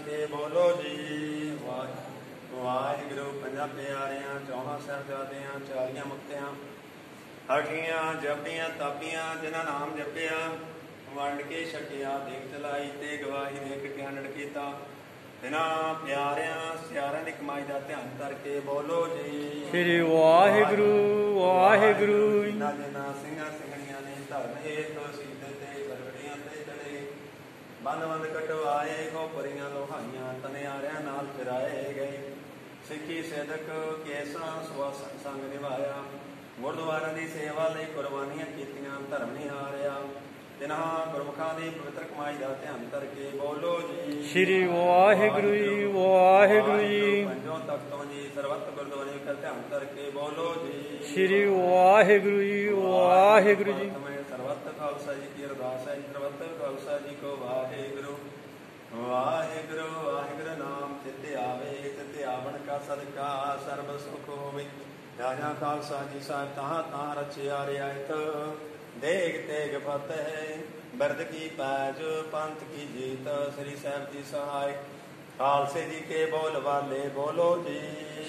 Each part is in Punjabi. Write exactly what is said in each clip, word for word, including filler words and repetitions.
करके बोलो जी वाहिगुरू। पंजा प्यारियां चौहां साहिबजादियां चालियां मुक्तियां हठियां जपियां तापियां जिन्हां नाम जपिया वंड के छकिया देख चलाई ते गवाही देख के हंड कीता तिन्हां प्यारियां सियारां दी कमाई दा ध्यान करके बोलो जी श्री वाहिगुरू वाहिगुरू। जिन्हां जिन्हां ਸਿੰਘਾਂ ਸਿੰਘਣੀਆਂ ने धर्म हेतु सीधे ते गरगड़ियां ते चढ़े ਬੰਦ ਬੰਦ ਕਟਵਾਏ ਖੋਪਰੀਆਂ ਲੋਹਾਈਆਂ ਤਨਿਆਰਿਆਂ ਨਾਲ ਫਿਰਾਏ ਗਏ ਸਿੱਖੀ ਸੇਦਕ ਕੇਸਾਂ ਸਵਾਸ ਸੰਗ ਨਿਭਾਇਆ ਗੁਰਦੁਆਰਿਆਂ ਦੀ ਸੇਵਾ ਲਈ ਕੁਰਬਾਨੀਆਂ ਕੀਤੀਆਂ ਧਰਮ ਨਿਹਾਰਿਆ ਤਿਨ੍ਹਾਂ ਗੁਰਮੁਖਾਂ ਦੀ ਪਵਿੱਤਰ ਕਮਾਈ ਦਾ ਧਿਆਨ ਕਰਕੇ ਬੋਲੋ ਜੀ ਸ਼੍ਰੀ ਵਾਹਿਗੁਰੂ ਜੀ ਵਾਹਿਗੁਰੂ ਜੀ। ਪੰਜੋਂ ਤਖਤੋਂ ਜੀ ਸਰਬੱਤ ਗੁਰਦੁਆਰੇ ਦਾ ਧਿਆਨ ਕਰਕੇ ਬੋਲੋ ਜੀ ਸ਼੍ਰੀ ਵਾਹਿਗੁਰੂ ਜੀ ਵਾਹਿਗੁਰੂ ਜੀ। ਸਰਬੱਤ ਖਾਲਸਾ ਜੀ ਕੀ ਅਰਦਾਸ ਹੈ ਸਰਬੱਤ ਖਾਲਸਾ ਜੀ ਕੋ ਵਾਹਿਗੁਰੂ ਵਾਹਿਗੁਰੂ ਵਾਹਿਗੁਰੂ ਨਾਮ ਚਿੱਤੇ ਆਵੇ ਚਿੱਤੇ ਆਵਣ ਕਾ ਸਦਕਾ ਸਰਬ ਸੁਖ ਹੋਵੇ ਰਾਜਾ ਖਾਲਸਾ ਜੀ ਸਾਹਿਬ ਤਾਂ ਤਾਂ ਰਚਿਆ ਰਿਆਇਤ ਦੇਗ ਤੇਗ ਫਤਿਹ ਬਿਰਦ ਕੀ ਪੈਜ ਪੰਥ ਕੀ ਜੀਤ ਸ੍ਰੀ ਸਾਹਿਬ ਜੀ ਸਹਾਇ ਖਾਲਸੇ ਜੀ ਕੇ ਬੋਲ ਵਾਲੇ ਬੋਲੋ ਜੀ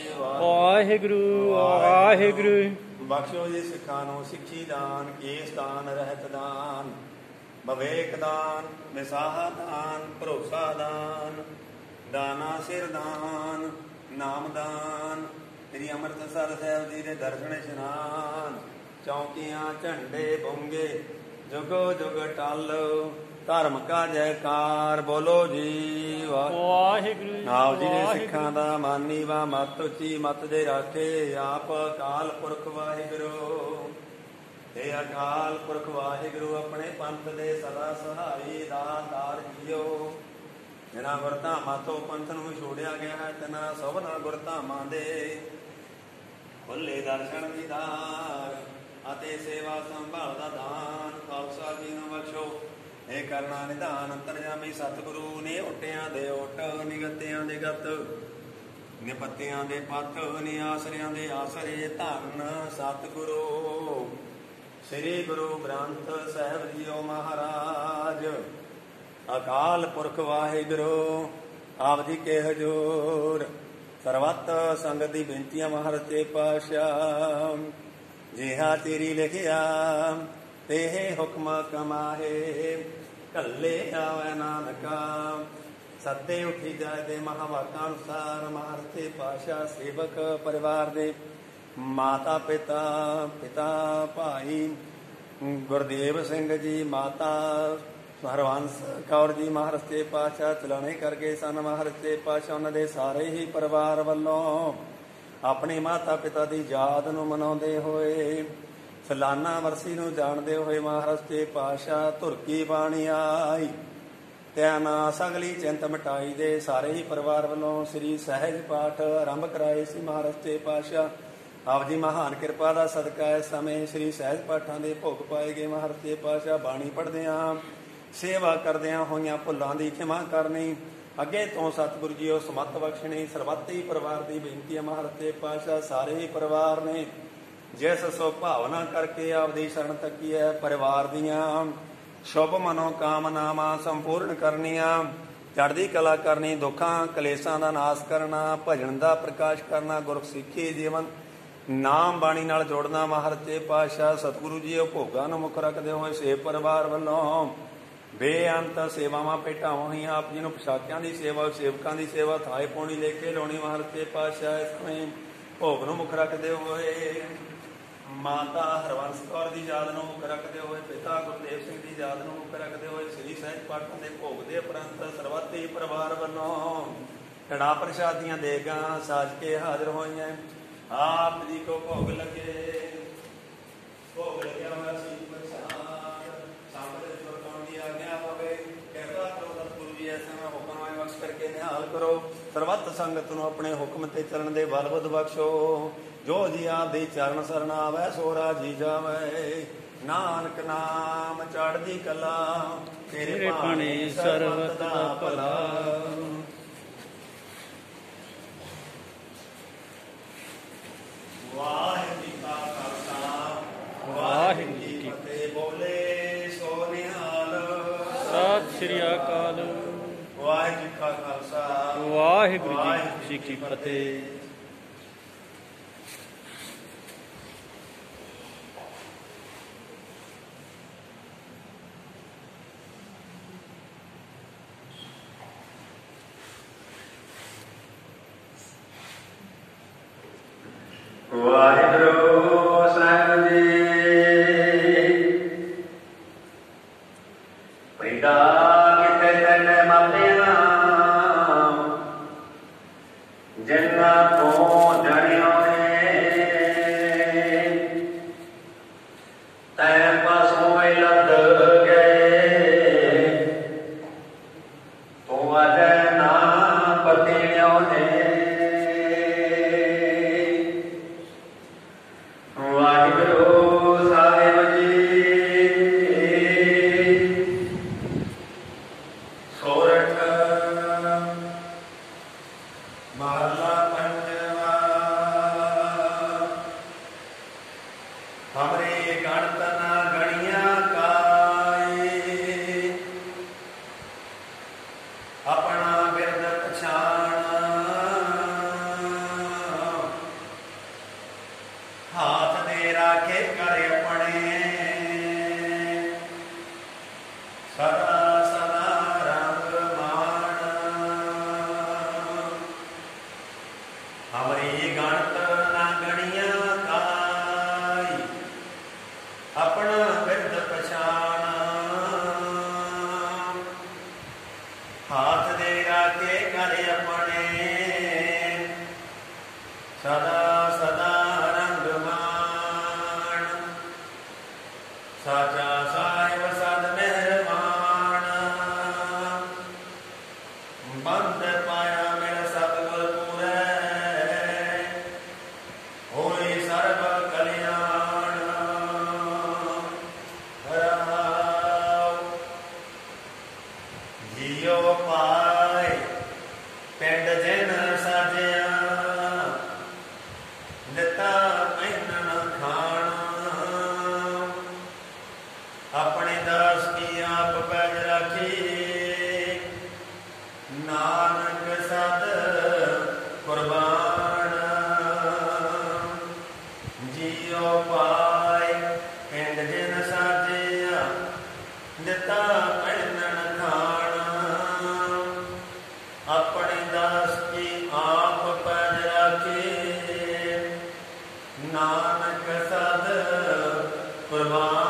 ਵਾਹਿਗੁਰੂ ਵਾਹਿਗੁਰੂ। ਬਖਸ਼ੋ ਜੀ ਸਿੱਖਾਂ ਨੂੰ ਸਿੱਖੀ ਦਾਨ ਕੇਸ ਦਾਨ ਰਹਿਤ ਦਾਨ ਵਿਵੇਕ ਦਾਨ ਵਿਸਾਹਾ ਦਾਨ ਭਰੋਸਾ ਦਾਨ ਦਾਨਾ ਸਿਰ ਦਾਨ ਨਾਮ ਦਾਨ ਸ੍ਰੀ ਅੰਮ੍ਰਿਤਸਰ ਸਾਹਿਬ ਜੀ ਦੇ ਦਰਸ਼ਨ ਇਸ਼ਨਾਨ ਚੌਂਕੀਆਂ ਝੰਡੇ ਬੁੰਗੇ ਜੁਗੋ ਜੁਗ ਟਲ ਧਰਮ ਕਾ ਜੈਕਾਰ ਬੋਲੋ ਜੀ ਵਾਹਿਗੁਰੂ। ਆਪ ਜੀ ਨੇ ਸਿੱਖਾਂ ਦਾ ਮਾਨੀ ਵਾ ਮਤ ਉੱਚੀ ਮਤ ਦੇ ਰਾਖੇ ਆਪ ਅਕਾਲ ਪੁਰਖ ਵਾਹਿਗੁਰੂ ਤੇ ਅਕਾਲ ਪੁਰਖ ਵਾਹਿਗੁਰੂ ਆਪਣੇ ਪੰਥ ਦੇ ਸਦਾ ਸਹਾਈ ਦਾਤਾਰ ਜੀਓ ਜਿਨ੍ਹਾਂ ਗੁਰਧਾਮਾਂ ਤੋਂ ਪੰਥ ਨੂੰ ਛੋੜਿਆ ਗਿਆ ਹੈ ਤਿਨਾਂ ਸਭਨਾਂ ਗੁਰਧਾਮਾਂ ਦੇ ਖੁੱਲੇ ਦਰਸ਼ਨ ਦੀਦਾਰ ਅਤੇ ਸੇਵਾ ਸੰਭਾਲ ਦਾ ਦਾਨ ਖਾਲਸਾ ਜੀ ਨੂੰ ਬਖਸ਼ੋ ਇਹ ਕਰਨਾ ਨਿਧਾਨ ਅੰਤਰਜਾਮੀ ਸਤਿਗੁਰੂ ਨੇ ਓਟਿਆਂ ਦੇ ਓਟ ਨਿਗਤਿਆਂ ਦੇ ਗਤ ਨਿਪੱਤਿਆਂ ਦੇ ਪੱਥ ਨਿਆਸਰਿਆਂ ਦੇ ਆਸਰੇ ਧੰਨ ਸਤਿਗੁਰੂ ਸ੍ਰੀ ਗੁਰੂ ਗ੍ਰੰਥ ਸਾਹਿਬ ਜੀਓ ਮਹਾਰਾਜ ਅਕਾਲ ਪੁਰਖ ਵਾਹਿਗੁਰੂ ਆਪ ਜੀ ਕੇ ਹਜ਼ੂਰ ਸਰਬੱਤ ਸੰਗਤ ਦੀ ਬੇਨਤੀਆਂ ਮਹਾਰਾਜ ਤੇ ਪਾਤਸ਼ਾਹ ਜਿਹਾ ਤੇਰੀ ਲਿਖਿਆ ਤੇ ਹੁਕਮ ਕਮਾਹੇ ਕੱਲੇ ਆਵੇ ਨਾਨਕਾ ਸੱਤੇ ਉੱਠੀ ਜਾਏ ਦੇ ਮਹਾਵਾਕਾਂ ਅਨੁਸਾਰ ਮਹਾਰਾਜ ਤੇ ਪਾਤਸ਼ਾਹ ਸੇਵਕ ਪਰਿਵਾਰ ਦੇ ਮਾਤਾ ਪਿਤਾ ਪਿਤਾ ਭਾਈ ਗੁਰਦੇਵ ਸਿੰਘ ਜੀ ਮਾਤਾ ਹਰਵੰਸ ਕੌਰ ਜੀ ਮਹਾਰਾਜ ਤੇ ਪਾਤਸ਼ਾਹ ਚਲਾਣੇ ਕਰਕੇ ਸਨ ਮਹਾਰਾਜ ਤੇ ਪਾਤਸ਼ਾਹ ਉਹਨਾਂ ਦੇ ਸਾਰੇ ਹੀ ਪਰਿਵਾਰ ਵੱਲੋਂ ਆਪਣੇ ਮਾਤਾ ਪਿਤਾ ਦੀ ਯਾਦ ਨੂੰ ਮਨਾਉਂਦੇ ਹੋਏ ਸਾਲਾਨਾ ਵਰਸੀ ਨੂੰ ਜਾਣਦੇ ਹੋਏ ਮਹਾਰਾਜ ਤੇ ਪਾਤਸ਼ਾਹ ਧੁਰਕੀ ਬਾਣੀ ਆਈ ਤਿਆਨਾ ਸਗਲੀ ਚਿੰਤ ਮਿਟਾਈ ਦੇ ਸਾਰੇ ਹੀ ਪਰਿਵਾਰ ਵੱਲੋਂ ਸ੍ਰੀ ਸਹਿਜ ਪਾਠ ਆਰੰਭ ਕਰਾਏ ਸੀ ਮਹਾਰਾਜ ਤੇ ਪਾਤਸ਼ਾਹ ਆਪ ਜੀ ਮਹਾਨ ਕਿਰਪਾ ਦਾ ਸਦਕਾ ਇਸ ਸਮੇਂ ਸ੍ਰੀ ਸਹਿਜ ਪਾਠਾਂ ਦੇ ਭੋਗ ਪਾਏ ਗਏ ਮਹਾਰਾਜ ਤੇ ਪਾਤਸ਼ਾਹ ਬਾਣੀ ਪੜ੍ਹਦਿਆਂ ਸੇਵਾ ਕਰਦਿਆਂ ਹੋਈਆਂ ਭੁੱਲਾਂ ਦੀ ਖਿਮਾ ਕਰਨੀ ਅੱਗੇ ਤੋਂ ਸਤਿਗੁਰੂ ਜੀ ਉਹ ਸਮੱਤ ਬਖਸ਼ਣੀ ਸਰਬੱਤ ਹੀ ਪਰਿਵਾਰ ਦੀ ਬੇਨਤੀ ਹੈ ਮਹਾਰਾਜ ਤੇ ਪਾਤਸ਼ਾਹ ਸਾਰੇ ਹੀ ਪਰਿਵਾਰ ਨੇ ਜਿਸ ਸੁਭਾਵਨਾ ਕਰਕੇ ਆਪਦੀ ਸ਼ਰਨ ਤੱਕੀ ਹੈ ਪਰਿਵਾਰ ਦੀਆਂ ਸ਼ੁਭ ਮਨੋ ਕਾਮਨਾਵਾਂ ਸੰਪੂਰਨ ਕਰਨੀਆਂ ਚੜ੍ਹਦੀ ਕਲਾ ਕਰਨੀ ਦੁੱਖਾਂ ਕਲੇਸ਼ਾਂ ਦਾ ਨਾਸ਼ ਕਰਨਾ ਭਜਨ ਦਾ ਪ੍ਰਕਾਸ਼ ਕਰਨਾ ਗੁਰਸਿੱਖੀ ਜੀਵਨ ਨਾਮ ਬਾਣੀ ਨਾਲ ਜੋੜਨਾ ਮਹਾਰਾਜ ਤੇ ਪਾਤਸ਼ਾਹ ਸਤਿਗੁਰੂ ਜੀ ਉਹ ਭੋਗਾਂ ਨੂੰ ਮੁੱਖ ਰੱਖਦੇ ਹੋਏ ਸੇਵ ਪਰਿਵਾਰ ਵੱਲੋਂ ਬੇਅੰਤ ਸੇਵਾਵਾਂ ਭੇਟਾਵਾਂ ਹੋਈਆਂ ਆਪ ਜੀ ਨੂੰ ਪੋਸ਼ਾਕਿਆਂ ਦੀ ਸੇਵਾ ਸੇਵਕਾਂ ਦੀ ਸੇਵਾ ਥਾਏ ਪੌਣੀ ਲੈ ਕੇ ਲਾਉਣੀ ਮਹਾਰਾਜ ਤੇ ਪਾਤਸ਼ਾਹ ਇਸ ਸਮੇਂ ਭੋਗ ਨੂੰ ਮੁੱਖ ਰੱਖਦੇ ਹੋਏ ਮਾਤਾ ਹਰਵੰਸ ਕੌਰ ਦੀ ਯਾਦ ਨੂੰ ਮੁੱਖ ਰੱਖਦੇ ਹੋਏ ਪਿਤਾ ਗੁਰਦੇਵ ਸਿੰਘ ਦੀ ਯਾਦ ਨੂੰ ਮੁੱਖ ਰੱਖਦੇ ਹੋਏ ਸ੍ਰੀ ਸਹਿਜ ਪਾਠਾਂ ਦੇ ਭੋਗ ਦੇ ਉਪਰੰਤ ਸਰਬੱਤ ਹੀ ਪਰਿਵਾਰ ਵੱਲੋਂ ਕੜਾ ਪ੍ਰਸ਼ਾਦੀਆਂ ਦੇਗਾਂ ਸਾਜ ਕੇ ਹਾਜ਼ਰ ਹੋਈਆਂ ਆਪ ਜੀ ਕੋ ਭੋਗ ਲੱਗੇ ਭੋਗ ਲੱਗਿਆ ਹੋਇਆ ਸੀ ਕਰਕੇ ਨਿਹਾਲ ਕਰੋ ਸਰਬੱਤ ਸੰਗਤ ਨੂੰ ਆਪਣੇ ਹੁਕਮ ਤੇ ਚੱਲਣ ਦੇ ਬਲ ਬੁੱਧ ਬਖਸ਼ੋ ਜੋ ਜੀ ਆਪ ਦੇ ਚਰਨ ਸਰਣ ਆਵੈ ਸੋ ਰਾਜੀ ਜਾਵੈ ਨਾਨਕ ਨਾਮ ਚੜ੍ਹਦੀ ਕਲਾ ਤੇਰੇ ਭਾਣੇ ਸਰਬਤ ਦਾ ਭਲਾ। ਵਾਹਿਗੁਰੂ ਜੀ ਕਾ ਖਾਲਸਾ ਵਾਹਿਗੁਰੂ ਜੀ ਕੀ ਫਤਿਹ। ਬੋਲੇ ਸੋ ਨਿਹਾਲ। ਸਤਿ ਸ੍ਰੀ ਅਕਾਲ। ਵਾਹਿਗੁਰੂ ਜੀ ਕਾ ਖਾਲਸਾ ਵਾਹਿਗੁਰੂ ਜੀ ਕੀ ਫਤਿਹ। ਵਾਹਿਗੁਰੂ ਸਾਹਿਬ ਜੀ ਪੈਦਾ ਕਿਤੇ ਤੈਨੇ ਮਾਪਿਆ ਜਿਨ੍ਹਾਂ ਤੋਂ ਜਣਿਓ ਨੇ ਤੈ ਪਾਸੋਂ ਹੀ ਲੱਦ ਗਏ ਤੂੰ ਅਜੇ ਨਾ ਪਤਿਓ ਨੇ। ਵਾਹਿਗੁਰੂ ਸਾਹਿਬ ਜੀ ਸੋਰਠ ਮਹਲਾ ਪੰਜਵਾ। ਹਮਰੇ ਗਣਤ ਨਾ ਗਣੀਆਂ ਕਾਏ ਆਪਣਾ ਬਿਰਦ ਪਛਾਣ ਹਾਥ ਦੇ ਰਾਖੇ ਕਰ ਆਪਣੇ ਸਦਾ ਸਦਾ ਰੰਗ ਮਾਣ। ਹਮਰੀ ਗਣਤ ਨਾ ਗਣੀਆਂ ਕਾਈ ਆਪਣਾ ਬਿਰਦ ਪਛਾਣ ਹਾਥ ਦੇ ਰਾਖੇ ਕਰ ਆਪਣੇ ਸਦਾ ਸਦਾ ਸਾਚਾ ਸਾਹਿਬ ਸਦ ਮਿਹਰਬਾਨ ਬੰਦ ਪਾਇਆ ਮੇਰਾ ਸਤਿਗੁਰ ਪੂਰੈ ਹੋਈ ਸਰਬ ਕਲਿਆਣ। ਰਹਾਉ ਜੀਉ ਪਾਏ ਪਿੰਡ ਜਿਨ ਸਾਜਿਆ ਦਿੱਤਾ ਪੈਨਣ ਖਾਣ ਆਪਣੇ ਦਾਸ ਕੀ ਆਪ ਪੈਜ ਰਾਖੀ ਨਾਨਕ ਸਦ ਕੁਰਬਾਨ। ਜੀਉ ਪਾਏ ਪਿੰਡ ਜਿਨ ਸਾਜਿਆ ਦਿੱਤਾ ਪੈਨਣ ਖਾਣ ਆਪਣੇ ਦਾਸ ਕੀ ਆਪ ਪੈਜ ਰਾਖੀ ਨਾਨਕ ਸਦ ਕੁਰਬਾਨ।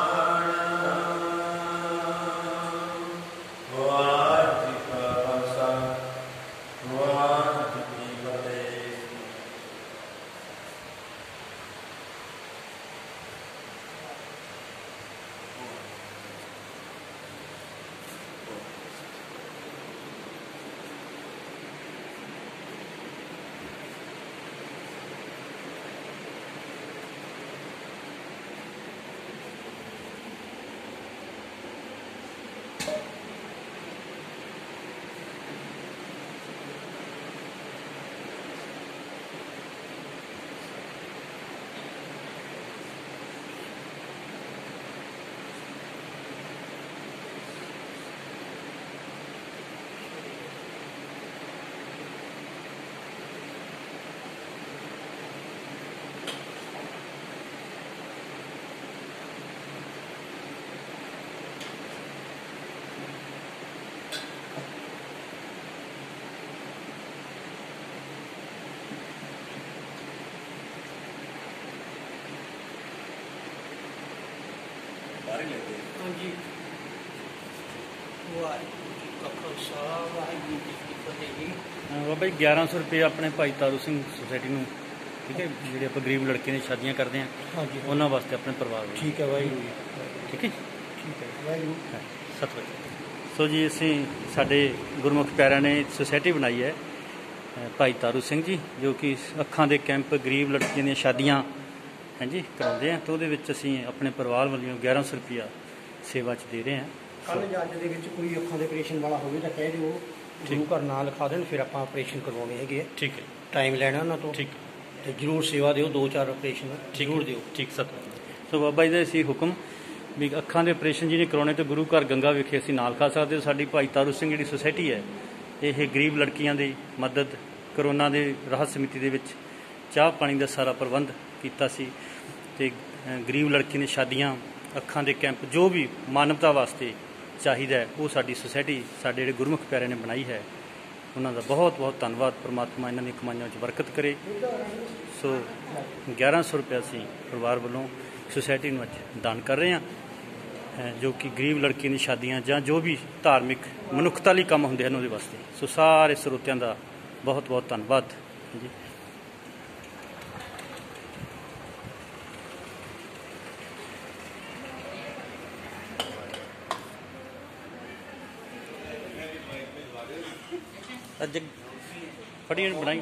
ਹਾਂਜੀ ਵਾਹਿਗੁਰੂ ਜੀ ਕਾ ਖਾਲਸਾ ਵਾਹਿਗੁਰੂ ਜੀ ਕੀ ਫਤਿਹ ਜੀ। ਬਾਬਾ ਜੀ ਗਿਆਰਾਂ ਸੌ ਰੁਪਏ ਆਪਣੇ ਭਾਈ ਤਾਰੂ ਸਿੰਘ ਸੁਸਾਇਟੀ ਨੂੰ, ਠੀਕ ਹੈ, ਜਿਹੜੇ ਆਪਾਂ ਗਰੀਬ ਲੜਕੇ ਦੀਆਂ ਸ਼ਾਦੀਆਂ ਕਰਦੇ ਹਾਂ ਹਾਂਜੀ ਉਹਨਾਂ ਵਾਸਤੇ ਆਪਣੇ ਪਰਿਵਾਰ ਨੂੰ। ਠੀਕ ਹੈ ਵਾਹਿਗੁਰੂ ਜੀ। ਠੀਕ ਹੈ ਠੀਕ ਹੈ ਵਾਹਿਗੁਰੂ। ਸਤਿ ਸੋ ਜੀ ਅਸੀਂ ਸਾਡੇ ਗੁਰਮੁਖ ਪਿਆਰਿਆਂ ਨੇ ਸੁਸਾਇਟੀ ਬਣਾਈ ਹੈ ਭਾਈ ਤਾਰੂ ਸਿੰਘ ਜੀ, ਜੋ ਕਿ ਅੱਖਾਂ ਦੇ ਕੈਂਪ ਗਰੀਬ ਲੜਕੀਆਂ ਦੀਆਂ ਸ਼ਾਦੀਆਂ ਹਾਂਜੀ ਕਰਾਉਂਦੇ ਹਾਂ, ਤਾਂ ਉਹਦੇ ਵਿੱਚ ਅਸੀਂ ਆਪਣੇ ਪਰਿਵਾਰ ਵੱਲੋਂ ਗਿਆਰਾਂ ਸੌ ਰੁਪਇਆ ਸੇਵਾ 'ਚ ਦੇ ਰਹੇ ਹਾਂ। ਕੱਲ੍ਹ ਜੱਜ ਦੇ ਵਿੱਚ ਕੋਈ ਅੱਖਾਂ ਦੇ ਆਪਰੇਸ਼ਨ ਵਾਲਾ ਹੋਵੇ ਤਾਂ ਕਹਿ ਦਿਓ, ਗੁਰੂ ਘਰ ਨਾਂ ਲਿਖਾ ਦੇਣ, ਫਿਰ ਆਪਾਂ ਆਪਰੇਸ਼ਨ ਕਰਵਾਉਣੇ ਹੈਗੇ ਆ। ਠੀਕ ਹੈ, ਟਾਈਮ ਲੈਣਾ ਉਹਨਾਂ ਤੋਂ। ਠੀਕ, ਤੇ ਜ਼ਰੂਰ ਸੇਵਾ ਦਿਓ, ਦੋ ਚਾਰ ਆਪਰੇਸ਼ਨ ਜ਼ਰੂਰ ਦਿਓ। ਠੀਕ ਸਤ। ਸੋ ਬਾਬਾ ਜੀ ਦਾ ਅਸੀਂ ਹੁਕਮ ਵੀ ਅੱਖਾਂ ਦੇ ਆਪਰੇਸ਼ਨ ਜਿਹਨੇ ਕਰਾਉਣੇ ਤੇ ਗੁਰੂ ਘਰ ਗੰਗਾ ਵਿਖੇ ਅਸੀਂ ਨਾਲ ਖਾ ਸਕਦੇ ਹੋ। ਸਾਡੀ ਭਾਈ ਤਾਰੂ ਸਿੰਘ ਜਿਹੜੀ ਸੁਸਾਇਟੀ ਹੈ ਇਹ ਗਰੀਬ ਲੜਕੀਆਂ ਦੀ ਮਦਦ, ਕਰੋਨਾ ਦੇ ਰਾਹਤ ਸਮਿਤੀ ਦੇ ਵਿੱਚ ਚਾਹ ਪਾਣੀ ਦਾ ਸਾਰਾ ਪ੍ਰਬੰਧ ਕੀਤਾ ਸੀ ਤੇ ਗਰੀਬ ਲੜਕੀ ਨੇ ਸ਼ਾਦੀਆਂ, ਅੱਖਾਂ ਦੇ ਕੈਂਪ, ਜੋ ਵੀ ਮਾਨਵਤਾ ਵਾਸਤੇ ਚਾਹੀਦਾ ਉਹ ਸਾਡੀ ਸੁਸਾਇਟੀ, ਸਾਡੇ ਜਿਹੜੇ ਗੁਰਮੁਖ ਪਿਆਰਿਆਂ ਨੇ ਬਣਾਈ ਹੈ, ਉਹਨਾਂ ਦਾ ਬਹੁਤ ਬਹੁਤ ਧੰਨਵਾਦ। ਪਰਮਾਤਮਾ ਇਹਨਾਂ ਦੀ ਕਮਾਈਆਂ ਵਿੱਚ ਬਰਕਤ ਕਰੇ। ਸੋ ਗਿਆਰਾਂ ਸੌ ਰੁਪਇਆ ਅਸੀਂ ਪਰਿਵਾਰ ਵੱਲੋਂ ਸੁਸਾਇਟੀ ਨੂੰ ਅੱਜ ਦਾਨ ਕਰ ਰਹੇ ਹਾਂ, ਜੋ ਕਿ ਗਰੀਬ ਲੜਕੀਆਂ ਦੀ ਸ਼ਾਦੀਆਂ ਜਾਂ ਜੋ ਵੀ ਧਾਰਮਿਕ ਮਨੁੱਖਤਾ ਲਈ ਕੰਮ ਹੁੰਦੇ ਹਨ ਉਹਦੇ ਵਾਸਤੇ। ਸੋ ਸਾਰੇ ਸਰੋਤਿਆਂ ਦਾ ਬਹੁਤ ਬਹੁਤ ਧੰਨਵਾਦ ਜੀ। ਅੱਜ ਫੜੀ ਬਣਾਈ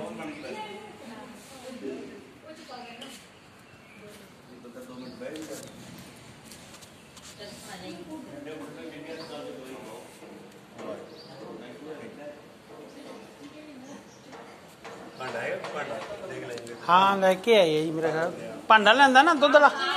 हाँ लैके आइए जी। मेरा घर भांडा लेंदा ना दुद्ध वाला।